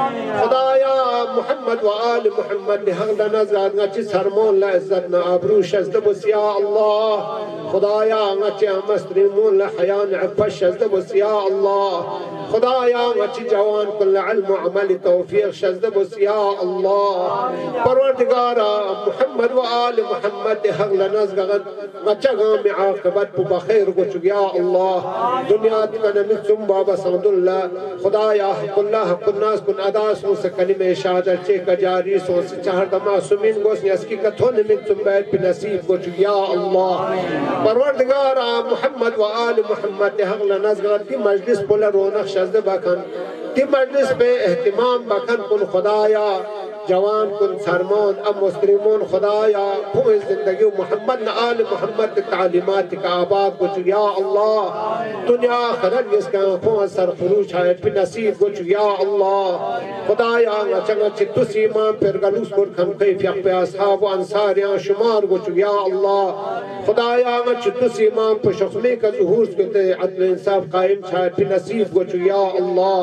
خدایا محمد و آل محمد حق لنزغت گچی سرمون لعزت نعبرو شزد یا اللہ خدایا گچی مستریمون لحیان عفش شزد یا اللہ خدایا گچی جوان کل علم و عمل توفیق شزد یا اللہ پروردگارا محمد و آل محمد حق لنزغت گچا غام عاقبت بخیر گچ یا اللہ دنیا دیکن مکسم بابا سمد اللہ خدایا حق اللہ حق الناس کن ادا سو سے کلمہ شہادت چیک جاری سو سے چہر دماسومین گوس یسکی کتھون مکسم بیت پی نصیب گچ یا اللہ پروردگارا محمد و آل محمد حق لنزغت دی مجلس بولا رونق شزد بکن دی مجلس پہ اہتمام بکن کن خدایا جوان کن سرمان ام مسلمون خدایا پوئے زندگی محمد آل محمد تعلیمات کا آباد کچھ یا اللہ دنیا آخرت جس کا پوئے سر خروش ہے پی نصیب کچھ یا اللہ خدایا چنگا چتو سیمان پر گلوس کن کھم کیف یک پہ اصحاب و انصاریاں شمار کچھ یا اللہ خدایا چتو سیمان پر شخصمی کا ظہور کتے عدل انصاف قائم چھائے پی نصیب کچھ یا اللہ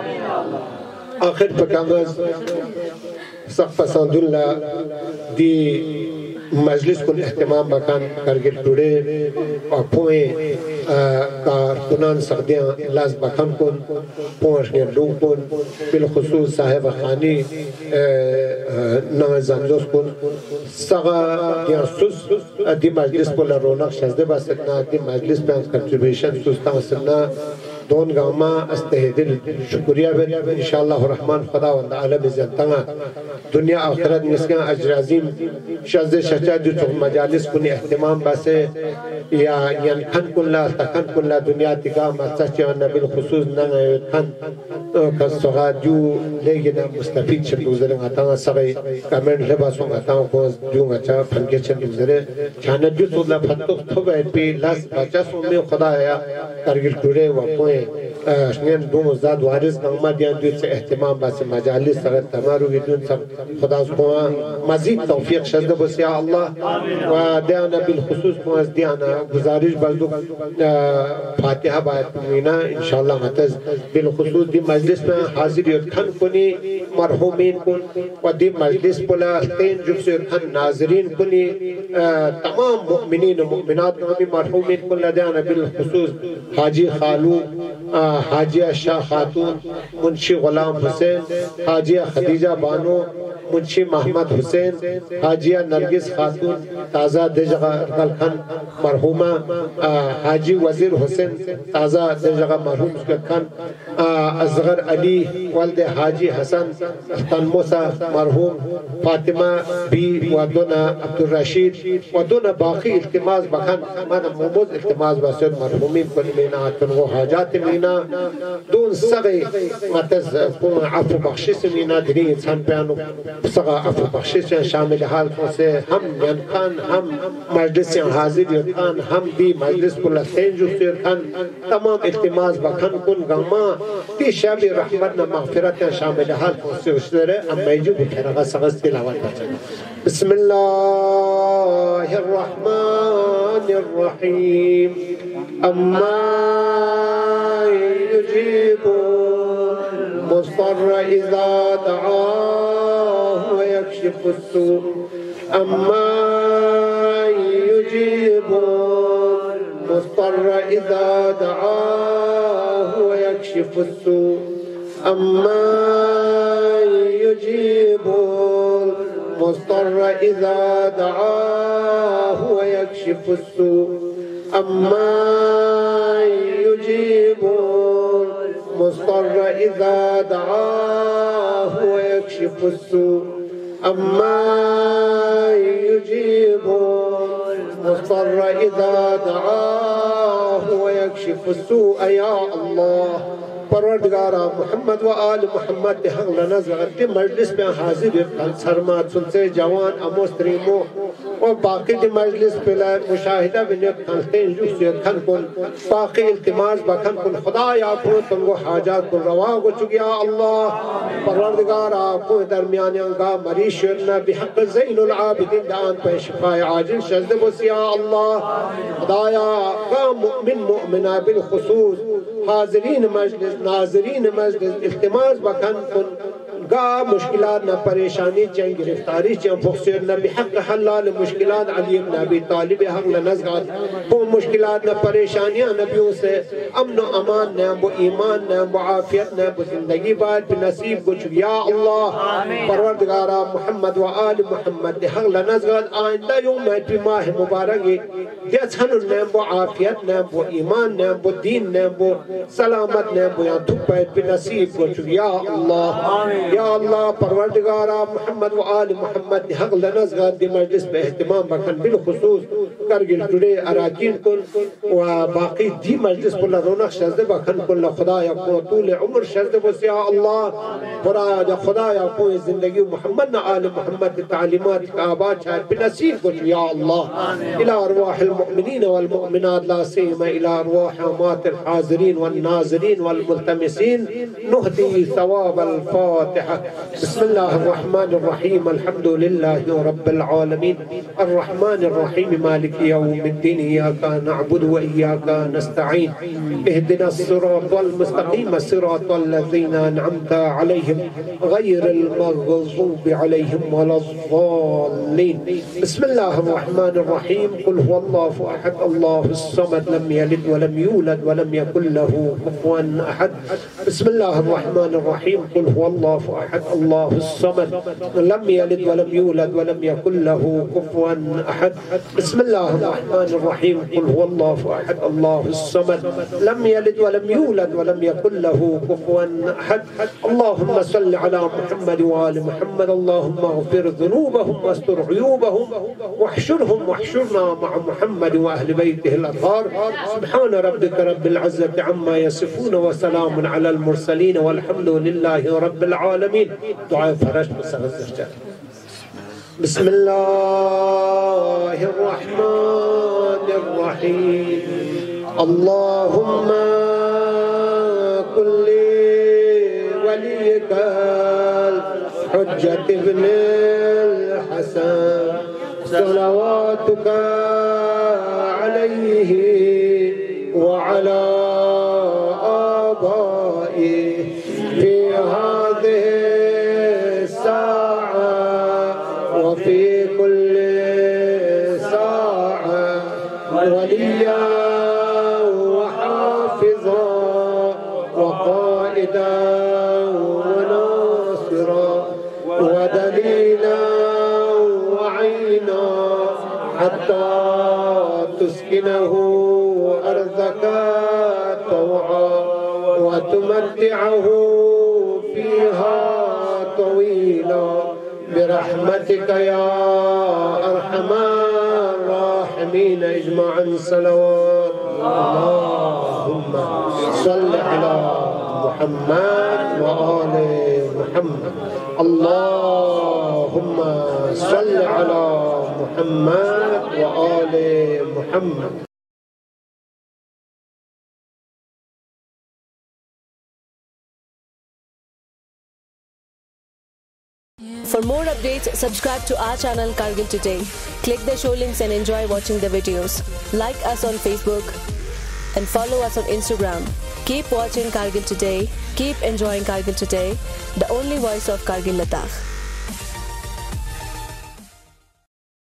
آخر پر کانگز سقف پسند اللہ دی مجلس کن احتمام بکن کرگل ٹوڑے اور پوئیں کارکنان سقدیاں لاز بکن کن پوئنش گیر لوگ کن بالخصوص صاحب خانی نام زنزوز کن سغا دیان سوز دی مجلس پر رونق شزده بستنا دی مجلس پر کنٹریبیشن سوزتا وستنا دون گاما استهدل شکریہ بر انشاءاللہ الرحمن خدا و عالم زنتنا دنیا آخرت مسکن اجر عظیم شازد شچا جو چون مجالس کنی احتمام باسے یا ینکن کن لا تکن کن لا دنیا تکا مستچی آنا بالخصوص نانا یتکن کس سغا جو لیگن مستفید شد دوزرن آتانا سغی کامن لباسون آتانا خوز جو اچھا پھنکے چند دوزرے چانا جو تو اللہ پھنتوک تو باید پی لاس بچا سومی خدا یا کرگل کورے وپوئے شنین دوم زاد وارث گنگما دیان دوی سے احتمام باسی مجالس سغیر تمارو گیدون سب خدا سکوان مزید توفیق شد بس یا اللہ و دیانا بالخصوص مواز دیانا گزارش بلدو فاتحہ باید پمینا انشاءاللہ متز بالخصوص دی مجلس میں حاضر یدکھن کنی مرحومین کن و دی مجلس پلا تین جب سے یدکھن ناظرین کنی تمام مؤمنین و مؤمنات نامی مرحومین کن لدیانا بالخصوص حاجی خالو حاجیہ شاہ خاتون منشی غلام حسین حاجیہ خدیجہ بانو منشی محمد حسین حاجیہ نرگس خاتون تازہ دجغہ گلکھن مرحومہ حاجی وزیر حسین تازہ دجغہ مرحوم گلکھن اصغر علی والد حاجی حسن تنموسا مرحوم فاطمہ بی ودونا عبدالرشید ودونا باقی التماس بکھن مانا موموز التماس بسید مرحومین کن مینا تنگو حاجات مینا دون سغی متز عفو بخشش مینا دری انسان پیانو سغا عفو بخشش شامل حال سے ہم ینکان ہم مجلس حاضر ینکان ہم بھی مجلس کل سین جو سیرکان تمام التماس بکھن کن گما تی شب رحمت مغفرت شامل حال سے اشتر امیجو بکھرگا سغز تلاوت بچن بسم اللہ الرحمن الرحیم اما يجيب المضطر إذا دعاه ويكشف السوء أما يجيب المضطر إذا دعاه ويكشف السوء أما يجيب المضطر إذا دعاه ويكشف السوء أما يجيب المضطر إذا دعاه ويكشف السوء أما يجيب المضطر إذا دعاه ويكشف السوء يا الله پروردگارا محمد و آل محمد حق لنظر دی مجلس میں حاضر سرمات سنسے جوان اموستریمو و باقی دی مجلس پلا مشاہدہ بنیت خلقین جوسیت کھن کن باقی التماس بکھن کن خدا یا کو تنگو حاجات کن روا کو چکیا اللہ پروردگارا کو درمیان انگا مریض شرنا بحق زین العابدین دان پہ شفاء عاجل شزد بس یا اللہ خدایا کا مؤمن مؤمنہ بالخصوص حاضرین مجلس ناظرین مجلس التماس بکن کن گا مشکلات نہ پریشانی چاہیں گرفتاری چاہیں بخصیر نہ بحق حلال مشکلات علی ابن ابی طالب حق لنزغات وہ مشکلات نہ پریشانیاں نبیوں سے امن و امان نہ وہ ایمان نہ وہ عافیت نہ وہ زندگی بات بنصیب کچھ یا اللہ پروردگارہ محمد و آل محمد حق لنزغات آئندہ یوم ہے پی ماہ مبارکی جیسن نہ وہ عافیت نہ وہ ایمان نہ وہ دین نہ وہ سلامت نہ وہ یہاں دھپ ہے بنصیب کچھ یا اللہ یا اللہ پروردگارہ محمد و آل محمد حق لنزغات دی مجلس پہ اہتمام بکن بالخصوص کرگل ٹوڑے اراکین کن و باقی دی مجلس پر رونق شزد بکن کن خدا یا کو طول عمر شزد بس یا اللہ خدا یا کو زندگی محمد نا آل محمد تعلیمات کا آباد شاید بنصیب کن یا اللہ الى ارواح المؤمنین والمؤمنات لا سیما الى ارواح امات الحاضرین والناظرین والملتمسین نهدی ثواب الفاتحة بسم الله الرحمن الرحيم الحمد لله رب العالمين الرحمن الرحيم مالك يوم الدين إياك نعبد وإياك نستعين اهدنا الصراط المستقيم صراط الذين أنعمت عليهم غير المغضوب عليهم ولا الضالين بسم الله الرحمن الرحيم قل هو الله أحد الله الصمد لم يلد ولم يولد ولم يكن له كفوا أحد بسم الله الرحمن الرحيم قل هو الله أحد الله الصمد لم يلد ولم يولد ولم يكن له كفوا أحد. بسم الله الرحمن الرحيم. قل هو الله أحد الله الصمد لم يلد ولم يولد ولم يكن له كفوا أحد. اللهم صل على محمد وآل محمد. اللهم اغفر ذنوبهم واستر عيوبهم واحشرهم واحشرنا مع محمد وأهل بيته الأطهار. سبحان ربك رب العزة عما يصفون وسلام على المرسلين والحمد لله رب العالمين. دعاء فرج مستغفر. بسم الله الرحمن الرحيم. اللهم كن لوليك الحجة ابن الحسن صلواتك عليه وعلى آبائه في هذه الساعة وفي كل ساعة وليا وحافظا وقائدا وناصرا ودليلا وعينا حتى تسكنه أرضك طوعا وتمتعه فيها طويلا برحمتك يا أرحم الراحمين. اجمعا صلوات. اللهم صل على محمد وآل محمد. اللهم صل على محمد وآل محمد. For more updates, subscribe to our channel Kargil Today. Click the show links and enjoy watching the videos. Like us on Facebook and follow us on Instagram. Keep watching Kargil Today. Keep enjoying Kargil Today, the only voice of Kargil Ladakh.